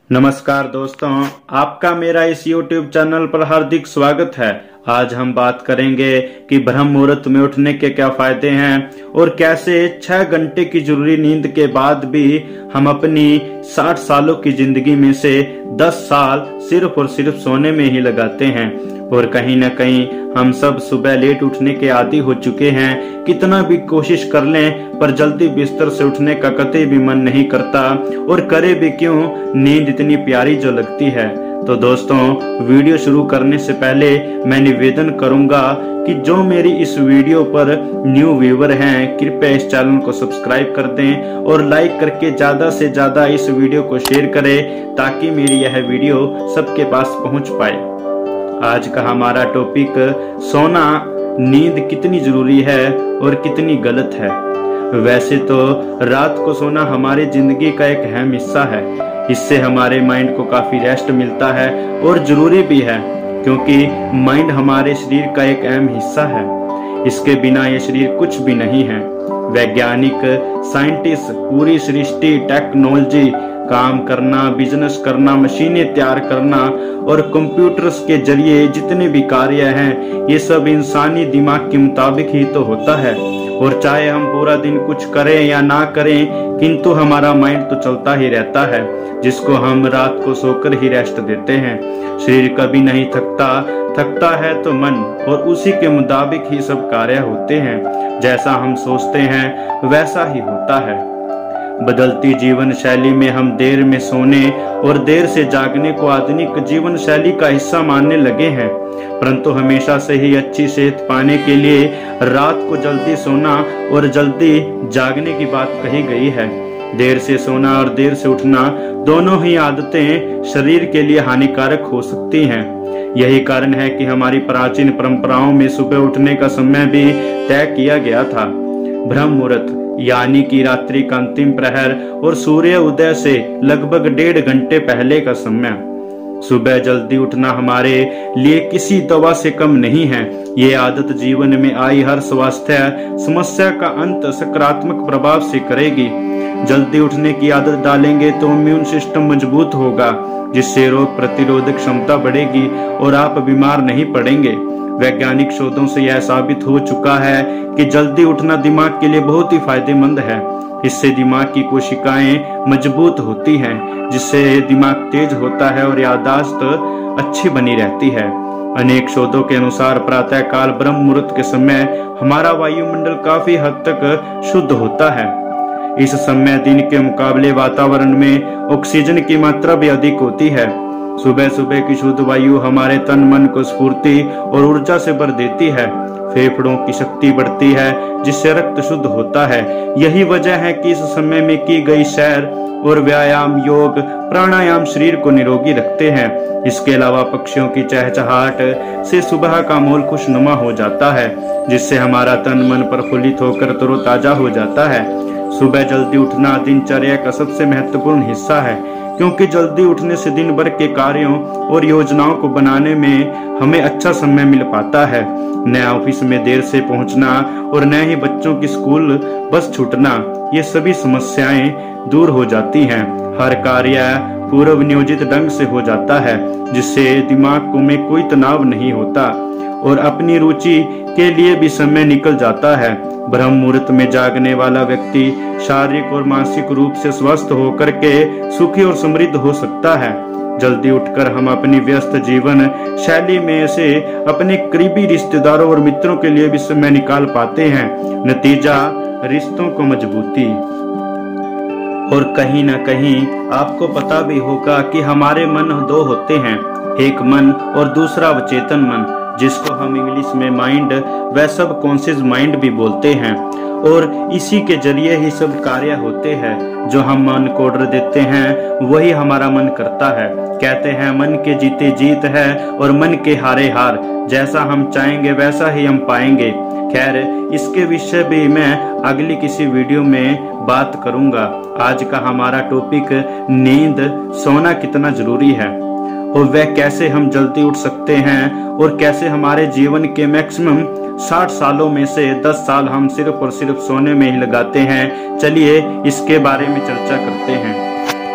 नमस्कार दोस्तों, आपका मेरा इस YouTube चैनल पर हार्दिक स्वागत है। आज हम बात करेंगे कि ब्रह्म मुहूर्त में उठने के क्या फायदे हैं और कैसे 6 घंटे की जरूरी नींद के बाद भी हम अपनी 60 सालों की जिंदगी में से 10 साल सिर्फ और सिर्फ सोने में ही लगाते हैं। और कहीं ना कहीं हम सब सुबह लेट उठने के आदी हो चुके हैं। कितना भी कोशिश कर लें पर जल्दी बिस्तर से उठने का कतई भी मन नहीं करता, और करे भी क्यों, नींद इतनी प्यारी जो लगती है। तो दोस्तों, वीडियो शुरू करने से पहले मैं निवेदन करूंगा कि जो मेरी इस वीडियो पर न्यू व्यूअर हैं, कृपया इस चैनल को सब्सक्राइब कर दें और लाइक करके ज्यादा से ज्यादा इस वीडियो को शेयर करें ताकि मेरी यह वीडियो सबके पास पहुंच पाए। आज का हमारा टॉपिक सोना, नींद कितनी जरूरी है और कितनी गलत है। वैसे तो रात को सोना हमारी जिंदगी का एक अहम हिस्सा है। इससे हमारे माइंड को काफी रेस्ट मिलता है और जरूरी भी है, क्योंकि माइंड हमारे शरीर का एक अहम हिस्सा है। इसके बिना ये शरीर कुछ भी नहीं है। वैज्ञानिक, साइंटिस्ट, पूरी सृष्टि, टेक्नोलॉजी, काम करना, बिजनेस करना, मशीनें तैयार करना और कंप्यूटर्स के जरिए जितने भी कार्य हैं, ये सब इंसानी दिमाग के मुताबिक ही तो होता है। और चाहे हम पूरा दिन कुछ करें या ना करें, किंतु हमारा माइंड तो चलता ही रहता है, जिसको हम रात को सोकर ही रेस्ट देते हैं। शरीर कभी नहीं थकता है तो मन, और उसी के मुताबिक ही सब कार्य होते हैं। जैसा हम सोचते हैं वैसा ही होता है। बदलती जीवन शैली में हम देर में सोने और देर से जागने को आधुनिक जीवन शैली का हिस्सा मानने लगे हैं, परंतु हमेशा से ही अच्छी सेहत पाने के लिए रात को जल्दी सोना और जल्दी जागने की बात कही गई है। देर से सोना और देर से उठना दोनों ही आदतें शरीर के लिए हानिकारक हो सकती हैं। यही कारण है कि हमारी प्राचीन परंपराओं में सुबह उठने का समय भी तय किया गया था। ब्रह्म मुहूर्त यानी कि रात्रि का अंतिम प्रहर और सूर्य उदय से लगभग 1.5 घंटे पहले का समय। सुबह जल्दी उठना हमारे लिए किसी दवा से कम नहीं है। ये आदत जीवन में आई हर स्वास्थ्य समस्या का अंत सकारात्मक प्रभाव से करेगी। जल्दी उठने की आदत डालेंगे तो इम्यून सिस्टम मजबूत होगा, जिससे रोग प्रतिरोधक क्षमता बढ़ेगी और आप बीमार नहीं पड़ेंगे। वैज्ञानिक शोधों से यह साबित हो चुका है कि जल्दी उठना दिमाग के लिए बहुत ही फायदेमंद है। इससे दिमाग की कोशिकाएं मजबूत होती हैं, जिससे दिमाग तेज होता है और याददाश्त अच्छी बनी रहती है। अनेक शोधों के अनुसार प्रातः काल ब्रह्म मुहूर्त के समय हमारा वायुमंडल काफी हद तक शुद्ध होता है। इस समय दिन के मुकाबले वातावरण में ऑक्सीजन की मात्रा भी अधिक होती है। सुबह सुबह की शुद्ध वायु हमारे तन मन को स्फूर्ति और ऊर्जा से भर देती है। फेफड़ों की शक्ति बढ़ती है, जिससे रक्त शुद्ध होता है। यही वजह है कि इस समय में की गई सैर और व्यायाम, योग, प्राणायाम शरीर को निरोगी रखते हैं। इसके अलावा पक्षियों की चहचहाट से सुबह का माहौल खुशनुमा हो जाता है, जिससे हमारा तन मन प्रफुल्लित होकर तरोताजा हो जाता है। सुबह जल्दी उठना दिनचर्या का सबसे महत्वपूर्ण हिस्सा है, क्योंकि जल्दी उठने से दिन भर के कार्यों और योजनाओं को बनाने में हमें अच्छा समय मिल पाता है। न ऑफिस में देर से पहुंचना और न ही बच्चों की स्कूल बस छूटना, ये सभी समस्याएं दूर हो जाती हैं। हर कार्य पूर्व नियोजित ढंग से हो जाता है, जिससे दिमाग को में कोई तनाव नहीं होता और अपनी रुचि के लिए भी समय निकल जाता है। ब्रह्म मुहूर्त में जागने वाला व्यक्ति शारीरिक और मानसिक रूप से स्वस्थ होकर के सुखी और समृद्ध हो सकता है। जल्दी उठकर हम अपनी व्यस्त जीवन शैली में से अपने करीबी रिश्तेदारों और मित्रों के लिए भी समय निकाल पाते हैं। नतीजा, रिश्तों को मजबूती। और कहीं ना कहीं आपको पता भी होगा कि हमारे मन 2 होते हैं, एक मन और दूसरा अवचेतन मन, जिसको हम इंग्लिश में माइंड व सब कॉन्शियस माइंड भी बोलते हैं। और इसी के जरिए ही सब कार्य होते हैं। जो हम मन को ऑर्डर देते हैं वही हमारा मन करता है। कहते हैं मन के जीते जीत है और मन के हारे हार। जैसा हम चाहेंगे वैसा ही हम पाएंगे। खैर, इसके विषय भी मैं अगली किसी वीडियो में बात करूंगा। आज का हमारा टॉपिक नींद, सोना कितना जरूरी है और वह कैसे हम जल्दी उठ सकते हैं, और कैसे हमारे जीवन के मैक्सिमम 60 सालों में से 10 साल हम सिर्फ और सिर्फ सोने में ही लगाते हैं। चलिए इसके बारे में चर्चा करते हैं।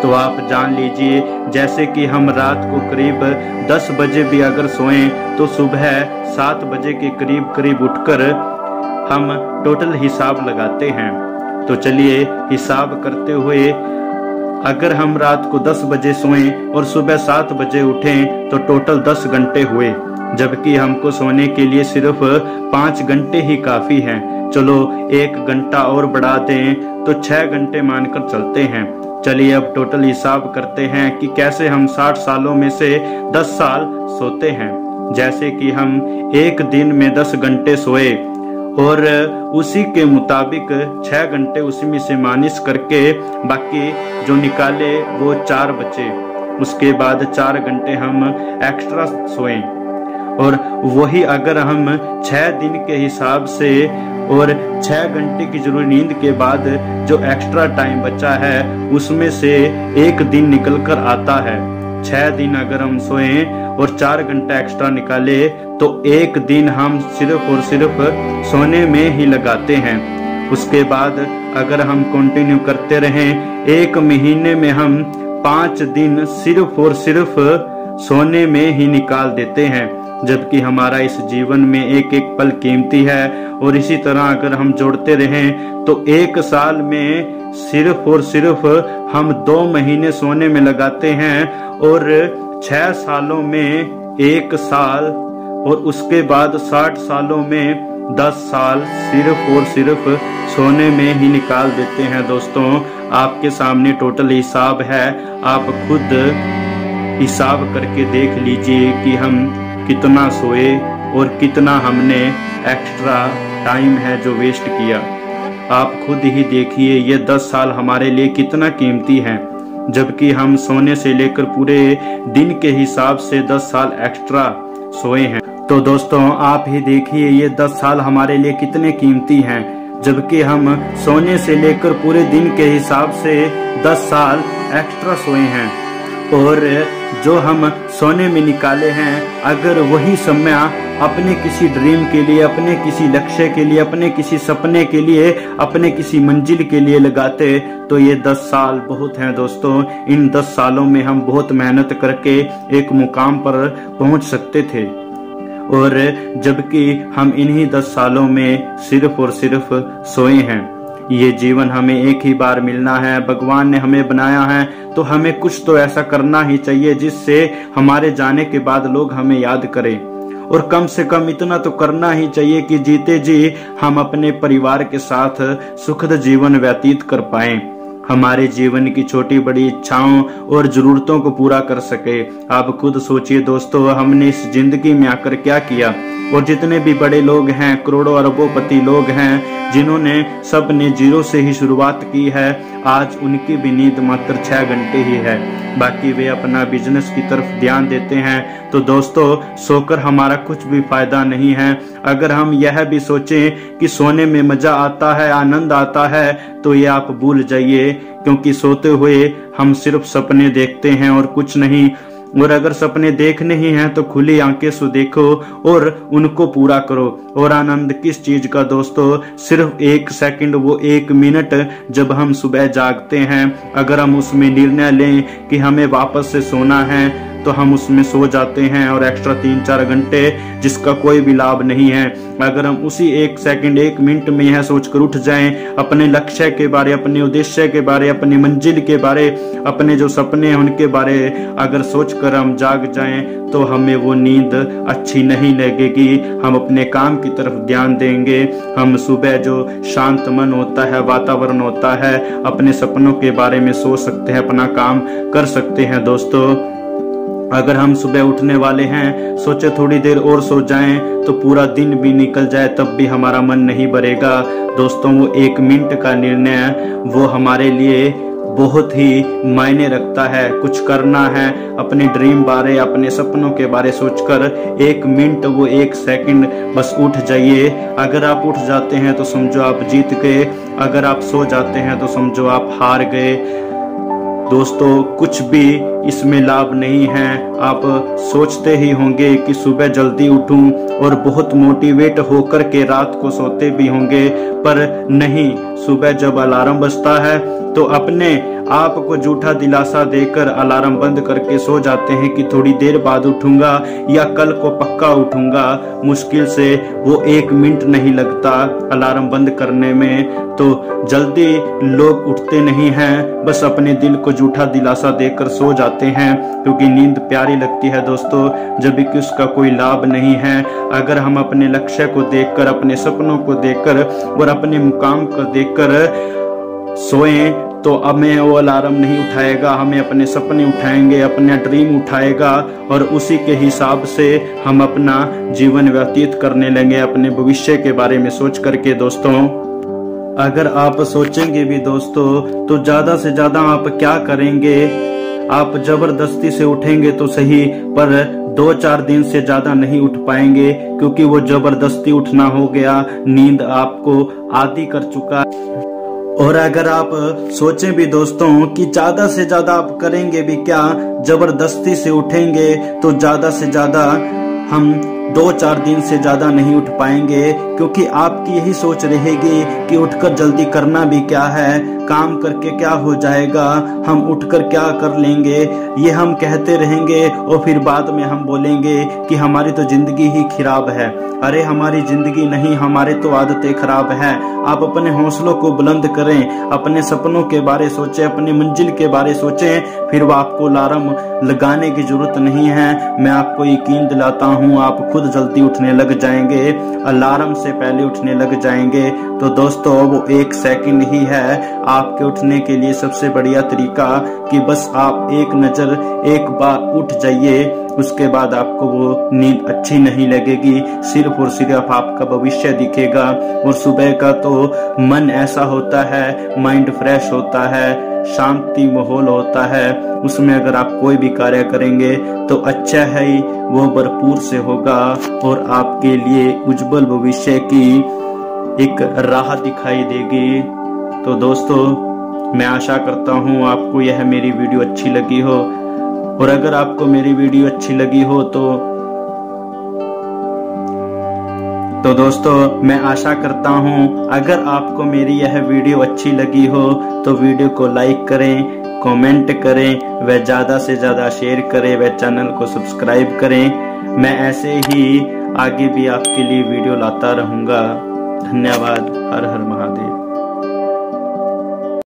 तो आप जान लीजिए जैसे कि हम रात को करीब 10 बजे भी अगर सोएं तो सुबह 7 बजे के करीब उठकर हम टोटल हिसाब लगाते हैं। तो चलिए हिसाब करते हुए, अगर हम रात को 10 बजे सोएं और सुबह 7 बजे उठें तो टोटल 10 घंटे हुए, जबकि हमको सोने के लिए सिर्फ 5 घंटे ही काफी हैं। चलो 1 घंटा और बढ़ा दें तो 6 घंटे मानकर चलते हैं। चलिए अब टोटल हिसाब करते हैं कि कैसे हम 60 सालों में से 10 साल सोते हैं। जैसे कि हम एक दिन में 10 घंटे सोए और उसी के मुताबिक 6 घंटे उसी में से माइनस करके बाकी जो निकाले वो 4 बचे। उसके बाद 4 घंटे हम एक्स्ट्रा सोए और वही अगर हम 6 दिन के हिसाब से और 6 घंटे की जरूरी नींद के बाद जो एक्स्ट्रा टाइम बचा है उसमें से 1 दिन निकल कर आता है। 6 दिन अगर हम सोए और 4 घंटा एक्स्ट्रा निकाले तो 1 दिन हम सिर्फ और सिर्फ सोने में ही लगाते हैं। उसके बाद अगर हम कंटिन्यू करते रहें 1 महीने में हम 5 दिन सिर्फ और सिर्फ सोने में ही निकाल देते हैं, जबकि हमारा इस जीवन में एक एक पल कीमती है। और इसी तरह अगर हम जोड़ते रहें तो 1 साल में सिर्फ और सिर्फ हम 2 महीने सोने में लगाते हैं और 6 सालों में 1 साल और उसके बाद 60 सालों में 10 साल सिर्फ और सिर्फ सोने में ही निकाल देते हैं। दोस्तों आपके सामने टोटल हिसाब है, आप खुद हिसाब करके देख लीजिए कि हम कितना सोए और कितना हमने एक्स्ट्रा टाइम है जो वेस्ट किया। आप खुद ही देखिए ये 10 साल हमारे लिए कितना कीमती है, जबकि हम सोने से लेकर पूरे दिन के हिसाब से 10 साल एक्स्ट्रा सोए हैं। तो दोस्तों आप ही देखिए ये 10 साल हमारे लिए कितने कीमती हैं, जबकि हम सोने से लेकर पूरे दिन के हिसाब से 10 साल एक्स्ट्रा सोए हैं। और जो हम सोने में निकाले हैं अगर वही समय अपने किसी ड्रीम के लिए, अपने किसी लक्ष्य के लिए, अपने किसी सपने के लिए, अपने किसी मंजिल के लिए लगाते तो ये 10 साल बहुत हैं। दोस्तों इन 10 सालों में हम बहुत मेहनत करके एक मुकाम पर पहुंच सकते थे, और जबकि हम इन्हीं 10 सालों में सिर्फ और सिर्फ सोए हैं। ये जीवन हमें एक ही बार मिलना है, भगवान ने हमें बनाया है तो हमें कुछ तो ऐसा करना ही चाहिए जिससे हमारे जाने के बाद लोग हमें याद करें। और कम से कम इतना तो करना ही चाहिए कि जीते जी हम अपने परिवार के साथ सुखद जीवन व्यतीत कर पाएं, हमारे जीवन की छोटी बड़ी इच्छाओं और जरूरतों को पूरा कर सके। आप खुद सोचिए दोस्तों हमने इस जिंदगी में आकर क्या किया। और जितने भी बड़े लोग हैं, करोड़ों अरबोंपति लोग हैं जिन्होंने सब ने जीरो से ही शुरुआत की है, आज उनकी भी नींद मात्र 6 घंटे ही है, बाकी वे अपना बिजनेस की तरफ ध्यान देते हैं। तो दोस्तों सोकर हमारा कुछ भी फायदा नहीं है। अगर हम यह भी सोचें कि सोने में मजा आता है, आनंद आता है, तो ये आप भूल जाइए, क्योंकि सोते हुए हम सिर्फ सपने देखते हैं और कुछ नहीं। और अगर सपने देखने ही हैं तो खुली आंखें से देखो और उनको पूरा करो। और आनंद किस चीज का दोस्तों, सिर्फ 1 सेकंड, वो 1 मिनट जब हम सुबह जागते हैं, अगर हम उसमें निर्णय लें कि हमें वापस से सोना है तो हम उसमें सो जाते हैं और एक्स्ट्रा 3-4 घंटे जिसका कोई भी लाभ नहीं है। अगर हम उसी 1 सेकंड 1 मिनट में यह सोचकर उठ जाएं, अपने लक्ष्य के बारे, अपने उद्देश्य के बारे, अपनी मंजिल के बारे, अपने जो सपने हैं उनके बारे अगर सोचकर हम जाग जाएं तो हमें वो नींद अच्छी नहीं लगेगी। हम अपने काम की तरफ ध्यान देंगे। हम सुबह जो शांत मन होता है, वातावरण होता है, अपने सपनों के बारे में सोच सकते हैं, अपना काम कर सकते हैं। दोस्तों अगर हम सुबह उठने वाले हैं, सोचे थोड़ी देर और सो जाएं तो पूरा दिन भी निकल जाए तब भी हमारा मन नहीं भरेगा। दोस्तों वो 1 मिनट का निर्णय वो हमारे लिए बहुत ही मायने रखता है। कुछ करना है, अपने ड्रीम बारे, अपने सपनों के बारे सोचकर 1 मिनट, वो 1 सेकंड बस उठ जाइए। अगर आप उठ जाते हैं तो समझो आप जीत गए, अगर आप सो जाते हैं तो समझो आप हार गए। दोस्तों कुछ भी इसमें लाभ नहीं है। आप सोचते ही होंगे कि सुबह जल्दी उठूं और बहुत मोटिवेट होकर के रात को सोते भी होंगे, पर नहीं, सुबह जब अलार्म बजता है तो अपने आपको झूठा दिलासा देकर अलार्म बंद करके सो जाते हैं कि थोड़ी देर बाद उठूंगा या कल को पक्का उठूंगा। मुश्किल से वो 1 मिनट नहीं लगता अलार्म बंद करने में, तो जल्दी लोग उठते नहीं हैं, बस अपने दिल को झूठा दिलासा देकर सो जाते हैं, क्योंकि नींद प्यारी लगती है दोस्तों, जब कि उसका कोई लाभ नहीं है। अगर हम अपने लक्ष्य को देखकर, अपने सपनों को देखकर और अपने मुकाम को देखकर सोएं तो हमें वो अलार्म नहीं उठाएगा, हमें अपने सपने उठाएंगे, अपना ड्रीम उठाएगा और उसी के हिसाब से हम अपना जीवन व्यतीत करने लगेंगे, अपने भविष्य के बारे में सोच करके। दोस्तों अगर आप सोचेंगे भी दोस्तों तो ज्यादा से ज्यादा आप क्या करेंगे, आप जबरदस्ती से उठेंगे तो सही, पर 2-4 दिन से ज्यादा नहीं उठ पाएंगे, क्योंकि वो जबरदस्ती उठना हो गया, नींद आपको आदी कर चुका है। और अगर आप सोचें भी दोस्तों कि ज्यादा से ज्यादा आप करेंगे भी क्या, जबरदस्ती से उठेंगे तो ज्यादा से ज्यादा हम 2-4 दिन से ज्यादा नहीं उठ पाएंगे, क्योंकि आपकी यही सोच रहेगी कि उठकर जल्दी करना भी क्या है, काम करके क्या हो जाएगा, हम उठकर क्या कर लेंगे, ये हम कहते रहेंगे और फिर बाद में हम बोलेंगे कि हमारी तो जिंदगी ही खराब है। अरे हमारी जिंदगी नहीं, हमारे तो आदतें खराब हैं। आप अपने हौसलों को बुलंद करें, अपने सपनों के बारे सोचें, अपनी मंजिल के बारे सोचें, फिर वो आपको अलार्म लगाने की जरूरत नहीं है। मैं आपको यकीन दिलाता हूँ आप खुद जल्दी उठने लग जाएंगे, अलार्म से पहले उठने लग जाएंगे। तो दोस्तों वो 1 सेकंड ही है आपके उठने के लिए सबसे बढ़िया तरीका, कि बस आप एक बार उठ जाइए, उसके बाद आपको वो नींद अच्छी नहीं लगेगी, सिर्फ और सिर्फ आपका भविष्य दिखेगा। और सुबह का तो मन ऐसा होता है, माइंड फ्रेश होता है, शांति माहौल होता है, उसमें अगर आप कोई भी कार्य करेंगे तो अच्छा है ही, वो भरपूर से होगा और आपके लिए उज्जवल भविष्य की एक राह दिखाई देगी। तो दोस्तों मैं आशा करता हूँ आपको यह मेरी वीडियो अच्छी लगी हो, और अगर आपको मेरी वीडियो अच्छी लगी हो तो दोस्तों मैं आशा करता हूँ अगर आपको मेरी यह वीडियो अच्छी लगी हो तो वीडियो को लाइक करें, कमेंट करें व ज्यादा से ज्यादा शेयर करें व चैनल को सब्सक्राइब करें। मैं ऐसे ही आगे भी आपके लिए वीडियो लाता रहूंगा। धन्यवाद। हर हर महादेव।